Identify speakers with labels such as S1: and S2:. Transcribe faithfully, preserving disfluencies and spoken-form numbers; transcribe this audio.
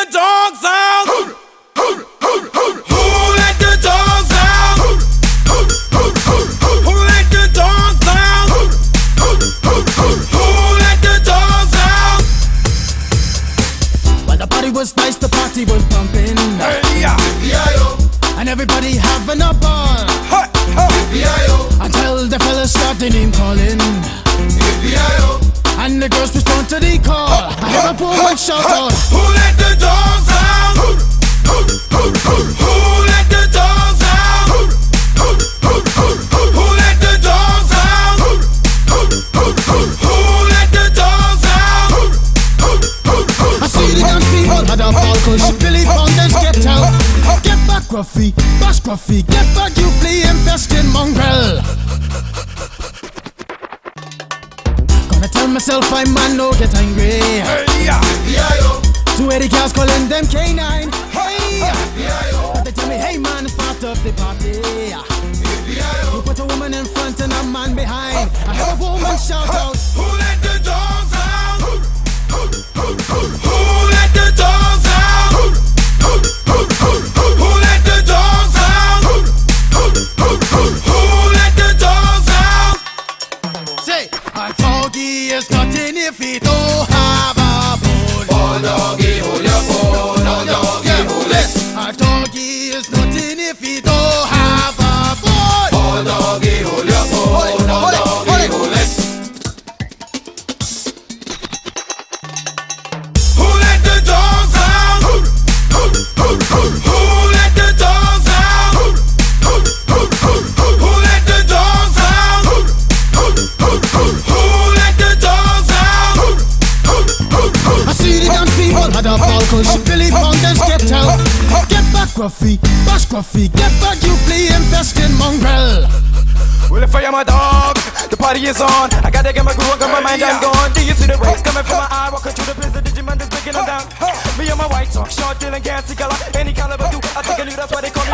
S1: dogs out? Who let the dogs out? Who let the dogs out? Who let the dogs out?
S2: Well, the party was nice, the party was pumping.
S1: Hey, yeah.
S2: And everybody having a ball.
S1: Hey, hey.
S2: Until the fellas started name calling. And the girls respond to the call. I hear a woman shout out,
S1: who let the dogs out? Who let the dogs out? Who let the dogs out? Who let the dogs out?
S2: I see the dance people had a ball, cause Billy Fountains get out. Get back, Gruffy, bash Gruffy, get back, you flea infested mongrel. Gonna tell myself I'm man, no get angry.
S1: Hey, yeah.
S2: Two eighty cars calling them K nine. Hey,
S1: Yeah.
S2: but they tell me, hey man, it's part of the party. You put a woman in front and a man behind. I hear a woman shout out,
S1: Who let the dogs out? Who let the dogs out? Who let the dogs out? Who let the dogs out?
S2: say, a doggy is nothing if he don't have a bone.
S1: Oh doggy, hold your bone. Oh doggy, hold it.
S2: A doggy is nothing if he don't have a bone.
S1: Oh doggy, hold your bone. Oh doggy, hold it. Who let the dogs out? Who let the dogs out? Who let the dogs out? Who let the dogs out?
S2: I see the dance people had a ball, cause Billy Fountains get out. Get back, Gruffy, bash Gruffy, get back, you flea infested mongrel.
S1: Well, if I am a dog, the party is on. I gotta get my groove on, got my mind, I'm gone. Do you see the rays coming from my eye? Walking through the prison, Digimon is breaking them down. Me and my white talk, short, dealing, gassy color. Any caliber do, I think I knew that's why they call me